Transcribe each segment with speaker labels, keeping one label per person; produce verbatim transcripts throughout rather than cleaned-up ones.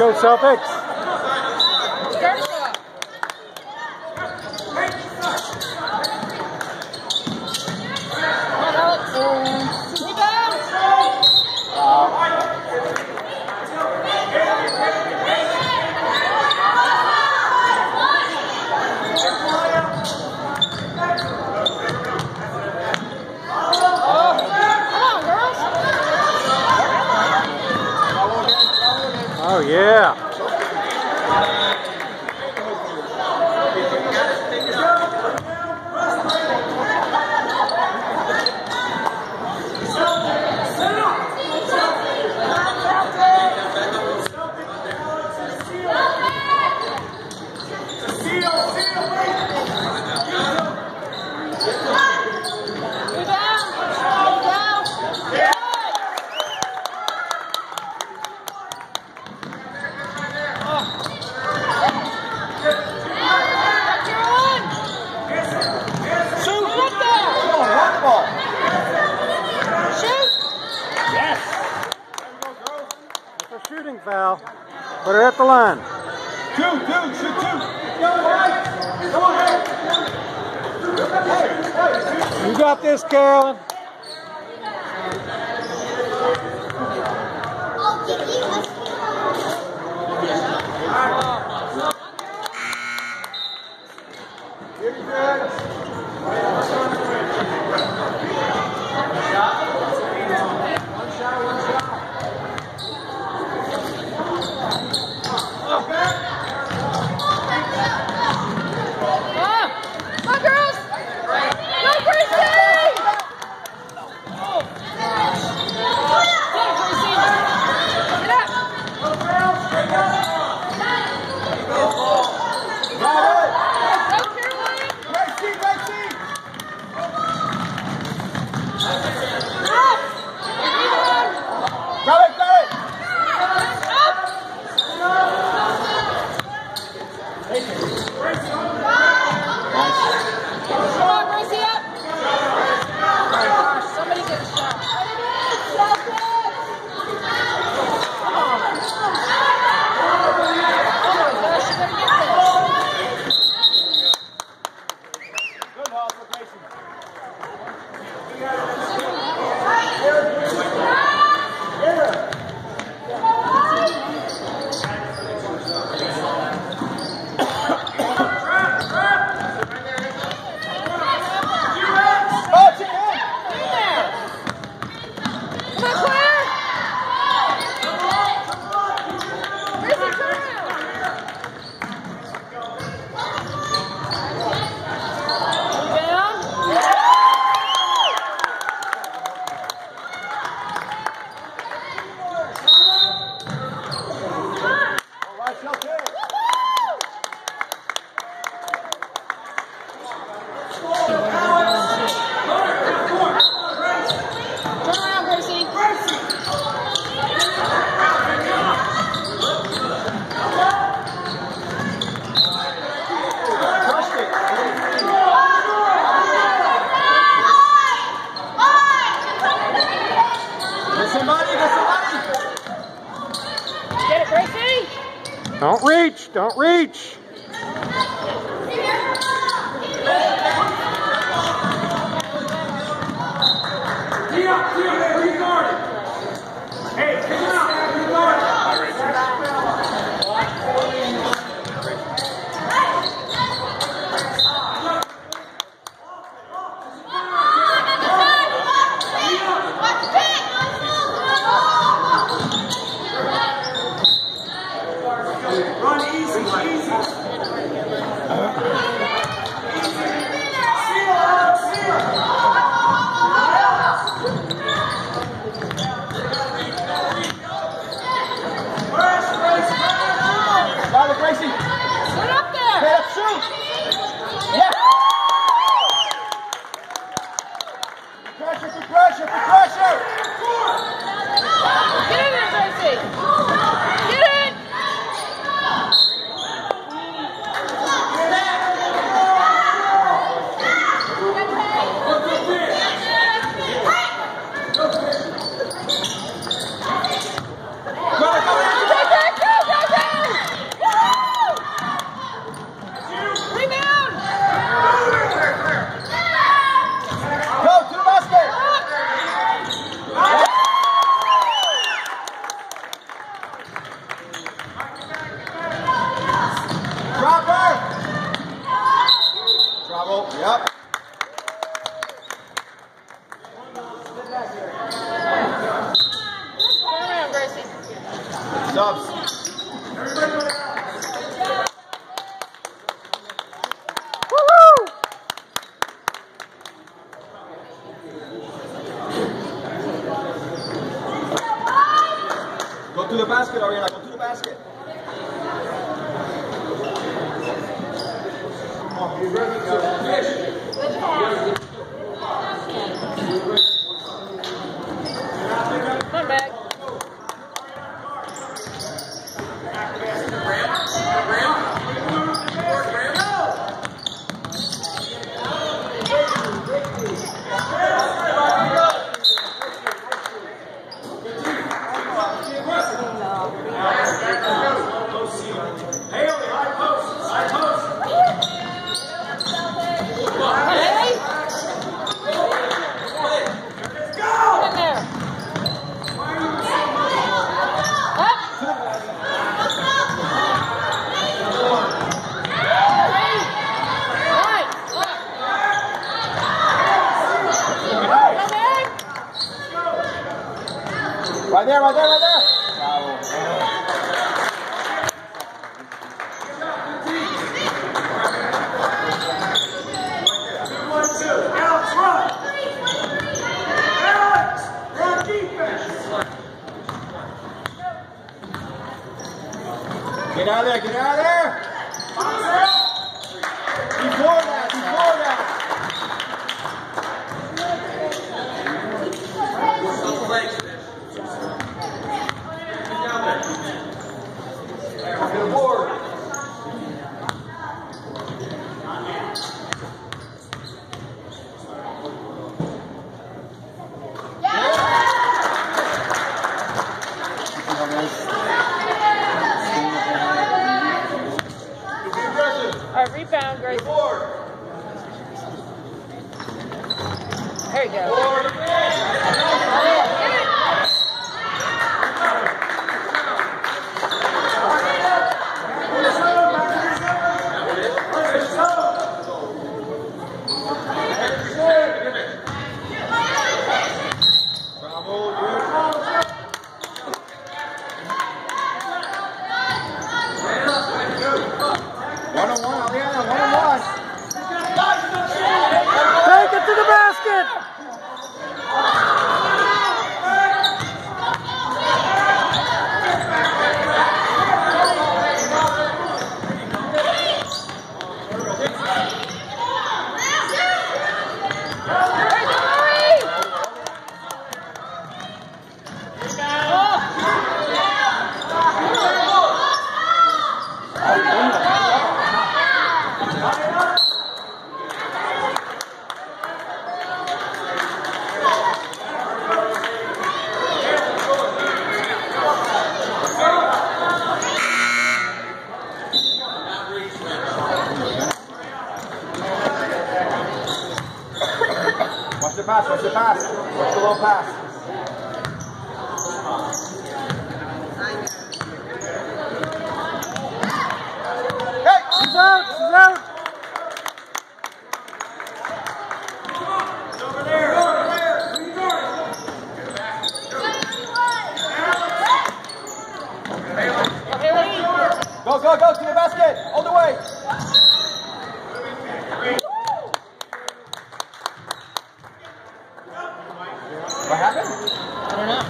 Speaker 1: Go Celtics! Oh yeah! Shooting foul. Put her at the line.
Speaker 2: Two, two, shoot two. Go ahead. Go ahead.
Speaker 1: You got this, Carolyn.
Speaker 2: Pretty good. One shot, one shot.
Speaker 1: Don't reach! Don't reach!
Speaker 2: Hey, take him out! Run easy, easy. Subs.
Speaker 1: Woo-hoo!
Speaker 2: Go to the basket, Ariana. Go to the basket. You ready to fish?
Speaker 3: Come back.
Speaker 2: Right there, right there, right there.
Speaker 4: Alex, run! Alex, run defense!
Speaker 2: Get out of there, get out of there! Before that, before that! Get aboard!
Speaker 3: All right, rebound, Grace. There you go.
Speaker 2: One on one, Ariana, one on one.
Speaker 1: Take it to the basket!
Speaker 2: Watch the pass, watch the pass. Watch the low pass. Hey!
Speaker 1: She's out! She's out!
Speaker 4: Over there, over there. Who you guarding?
Speaker 2: Go, go, go to the basket! All the way! What happened?
Speaker 3: I don't know.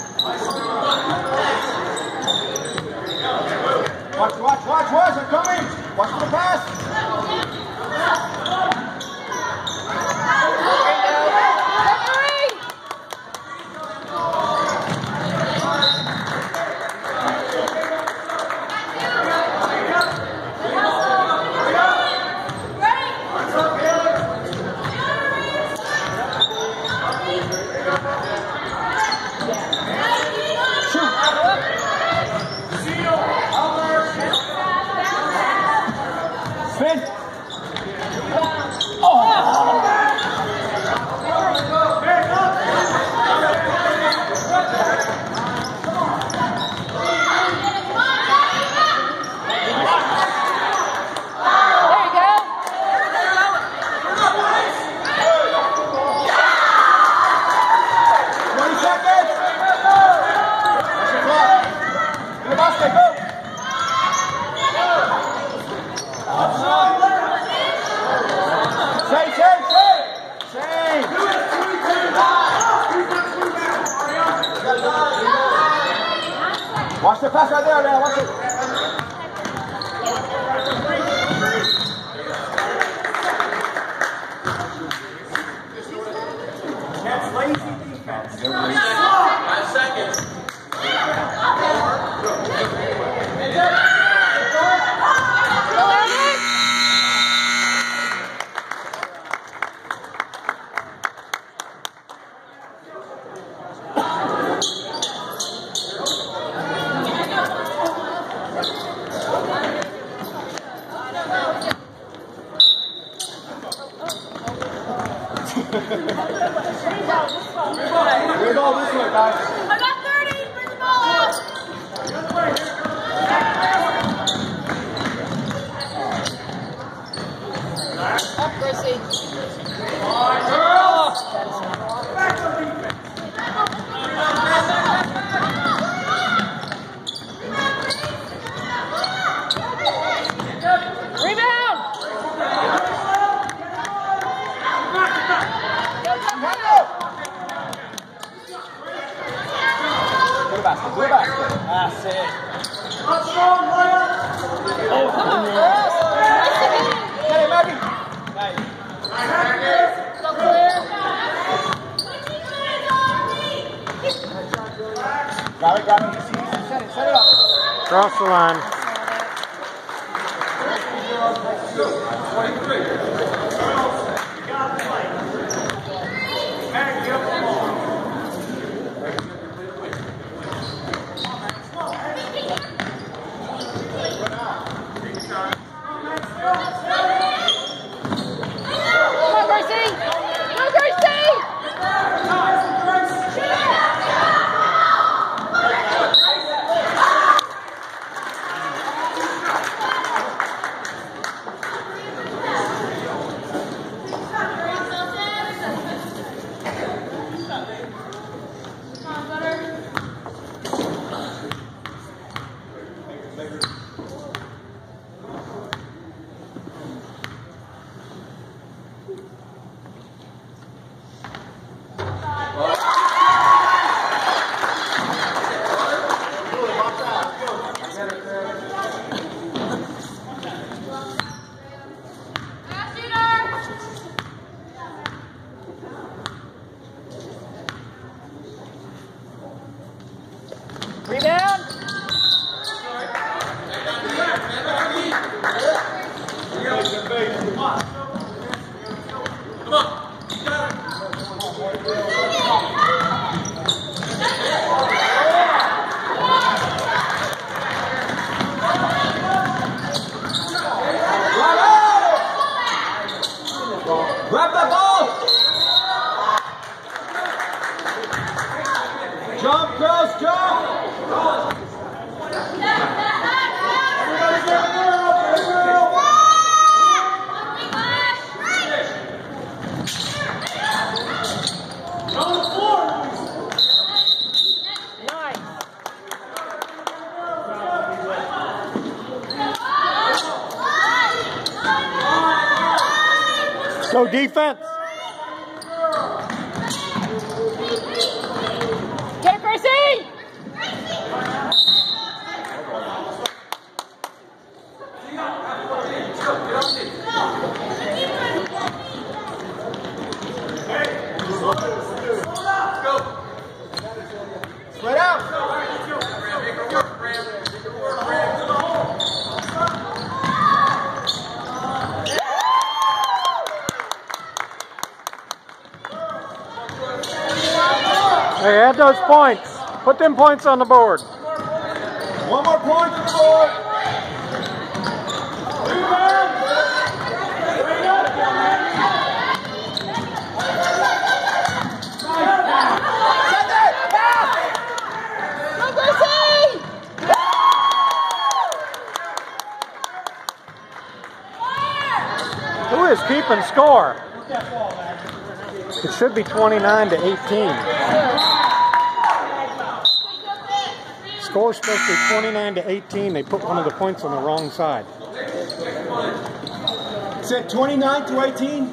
Speaker 2: Watch, watch, watch, watch, I'm coming! Watch for the pass!
Speaker 4: Ready?
Speaker 2: Watch the pass right there, man. Watch it. That's lazy defense. Five seconds. Bring the ball this way, guys.
Speaker 5: I got thirty. Bring the ball out.
Speaker 3: Up, Gracie.
Speaker 2: Come on, girls. Back on defense.
Speaker 3: Rebound!
Speaker 2: Good basket, good basket. That's it.
Speaker 4: Not strong, player.
Speaker 2: Oh,
Speaker 3: Come on, girls.
Speaker 2: get it, Maggie. Nice.
Speaker 3: Go clear.
Speaker 2: Grab it, grab it. Easy, easy. Set it, set it up.
Speaker 1: Cross the line.
Speaker 2: twenty-three.
Speaker 4: Hey, get up the ball.
Speaker 3: Come on, Gracie. Go, Gracie. Rebound.
Speaker 2: Grab that ball! Jump, girls, jump! Everybody get a girl, get a girl! On the floor!
Speaker 3: Nice.
Speaker 1: Go defense.
Speaker 3: Get it, Gracie.
Speaker 2: Split out!
Speaker 1: Hey, add those points. Put them points on the board.
Speaker 2: One more point to the board!
Speaker 3: Go, Gracie.
Speaker 1: Who is keeping score? It should be twenty-nine to eighteen. Score's supposed to be twenty-nine to eighteen. They put one of the points on the wrong side.
Speaker 2: Is it twenty-nine to eighteen?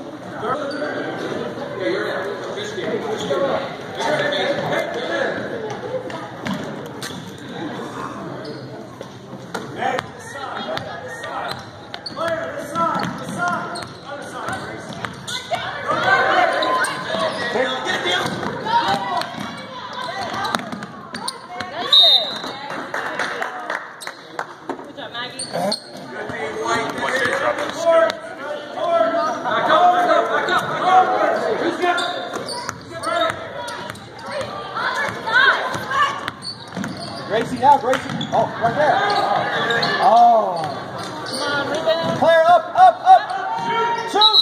Speaker 2: now, Gracie. Oh, right there. Oh.
Speaker 3: Come on, rebound.
Speaker 2: Claire, up, up, up. Shoot.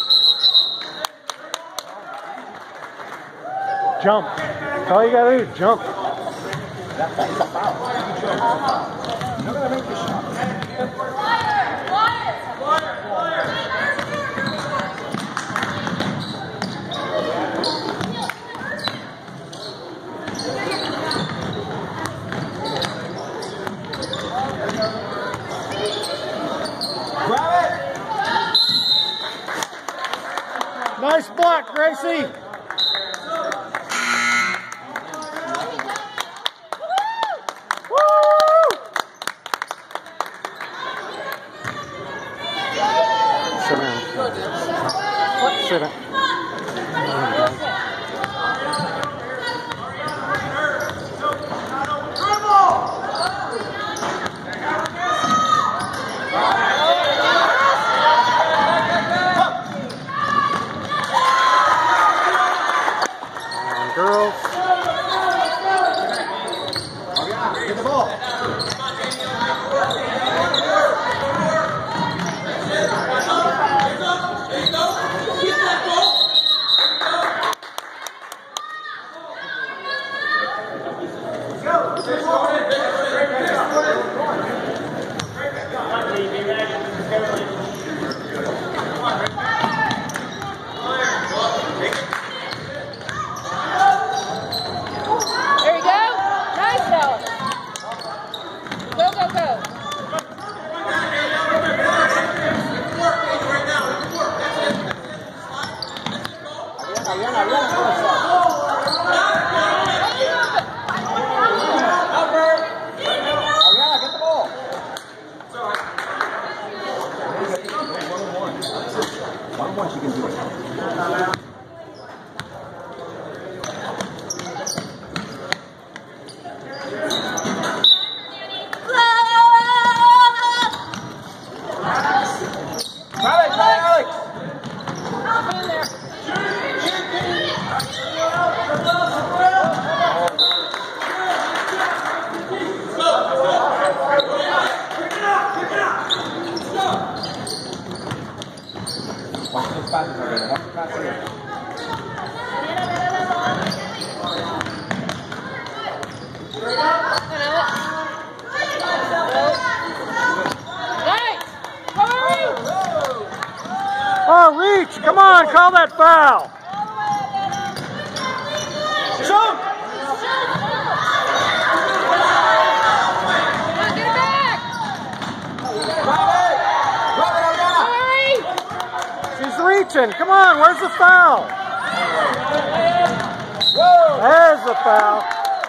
Speaker 1: Jump. That's all you gotta do is jump.
Speaker 2: That's a foul. You're going to make this shot. Grab it!
Speaker 1: Nice block, Gracie. Sit down. Sit down. Girls.
Speaker 2: Get the ball.
Speaker 3: There you go. Nice, Bella. Go, go, go.
Speaker 2: Ariana, Ariana, Ariana, get the ball. One one, she can do it. Grab it, grab it, Alex.
Speaker 3: Up in there.
Speaker 2: Watch those passes, Ariana. Watch the passes here.
Speaker 3: Nice. Come on, Reed.
Speaker 1: Oh, reach. Come on, call that foul.
Speaker 2: Shoot!
Speaker 3: Get it back.
Speaker 2: Grab it! Grab it, Ariana!
Speaker 3: Come on, Reed.
Speaker 1: She's reaching. Come on, where's the foul?
Speaker 2: Whoa!
Speaker 1: There's the foul.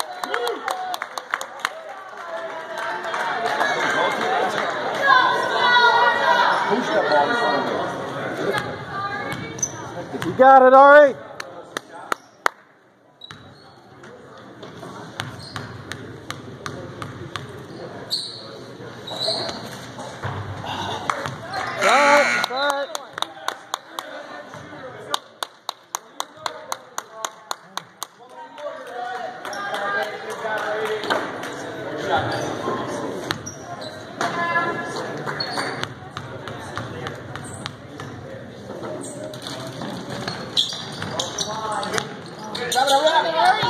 Speaker 2: Push that ball in front of you.
Speaker 1: You got it, Ari. Start, start.
Speaker 2: Grab it, Ariana!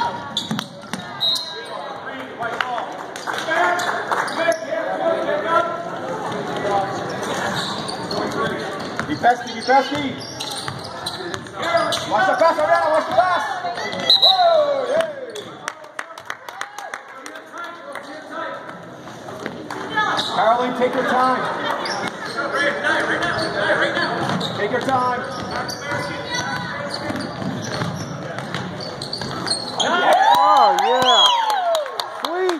Speaker 2: Be pesky, be pesky! Watch the pass, Ariana, watch the pass! Whoa, yeah. Caroline, take your time. Take your time.
Speaker 1: Oh, yeah. Sweet.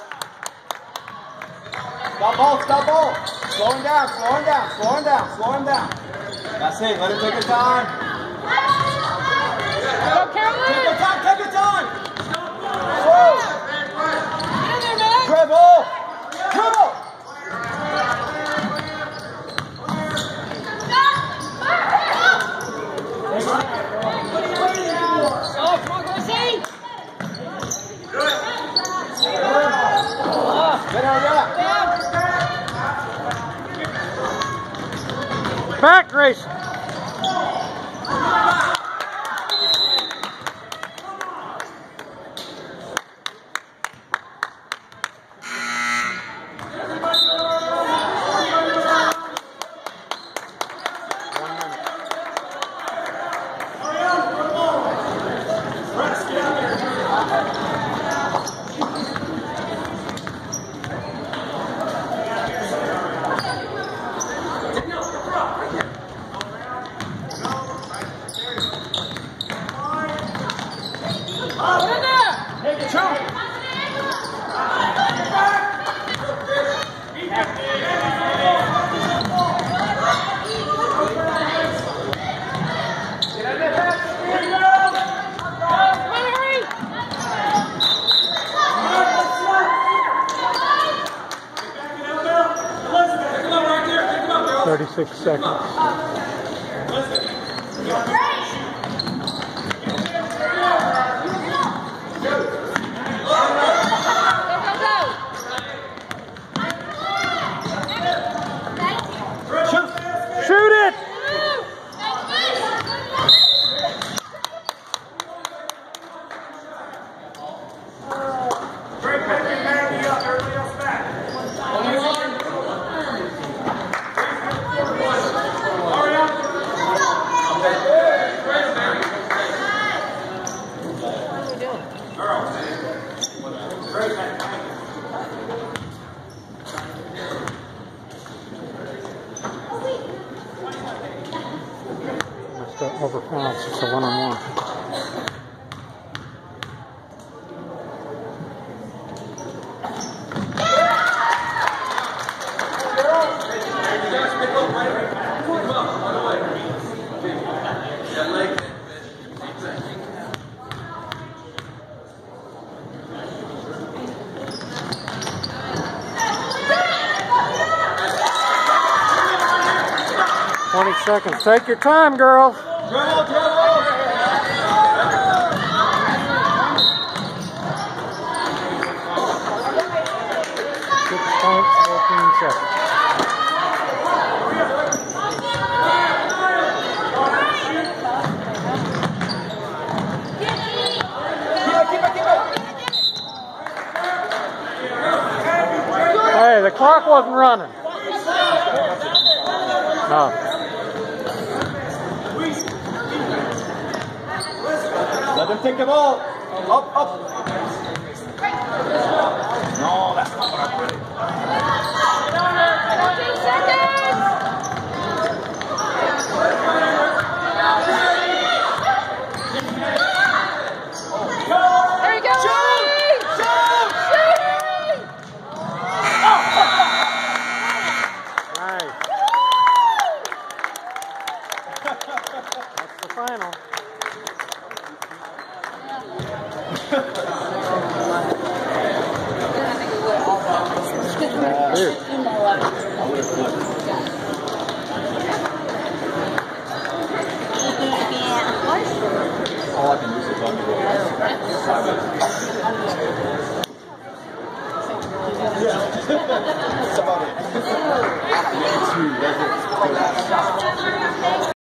Speaker 2: Stop ball, stop ball. Slow him down, slow him down, slow him down, slow him down. That's it, let him take your time.
Speaker 3: Go, Caroline.
Speaker 2: Take your time, take your time. Whoa.
Speaker 3: Get in there, man.
Speaker 2: Dribble. Dribble.
Speaker 3: Oh, come on, Gracie.
Speaker 2: Good.
Speaker 3: Oh.
Speaker 1: racing. thirty-six seconds. Shoot it! Overbalance, it's a one-on-one. Twenty seconds. Take your time, girls.
Speaker 2: Dribble, dribble!
Speaker 1: Six points, fourteen seconds. Hey, the clock wasn't running. No.
Speaker 2: Let them take the ball. Up, up. No, that's not what I put it.
Speaker 3: fourteen seconds. There you go. Shoot! Shoot! Shoot!
Speaker 1: Nice. That's the final. Dude.
Speaker 2: All I can do is run the ball. That's about it. Yeah, two. That's it.